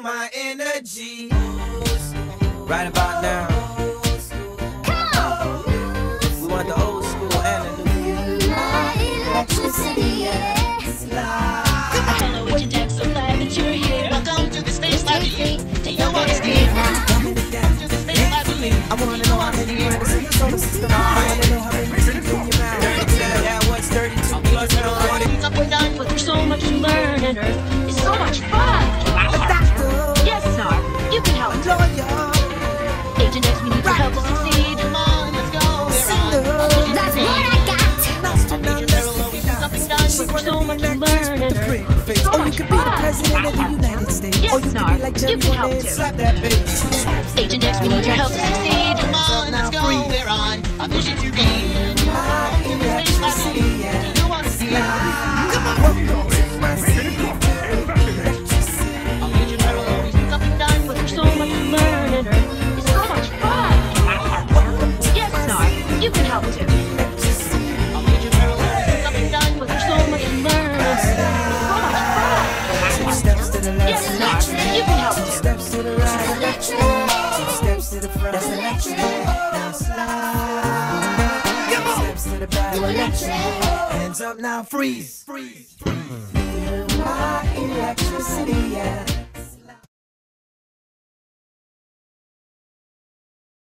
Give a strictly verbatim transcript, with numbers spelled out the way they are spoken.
my energy. Right about now. Come on. We want the old school and the new. My electricity, yes. I don't know what you dance, so glad that you're here. Welcome to the space library. Do you want to stay? Welcome to the space library. I wanna know how many planets in the solar system. I wanna know how many rings in your mouth. Yeah, what's thirty-two plus forty? It's up and down, but there's so much to learn, and Earth is so much fun. Yes, Snar, you can help. Agent X, we need your help to succeed. Come on, let's go. We're on. That's what I got. Agent Zero always is up and down, but there's so much to learn, and Earth is so Oh, you much could be the fun. president of the United States. Yes, Or you could Snar, be like you Jerry can help Monet, too. slap that bass. Agent X, we need your help to succeed. Come on, let's go. We're on a mission to gain. Space library. Do you want to see? Agent Zero always is up and down, but there's so much to learn, and Earth is so much fun. Yes, Snar, you can help too. Agent Zero always is up and down, but there's so much to learn, and Earth is so much fun. Two steps to the left. Yes, Snar, you can help Two too. steps to the right. Two steps to the front. That's electric. Now slide. Steps to the back. Hands up now, freeze. Freeze. Feel my electricity, yeah.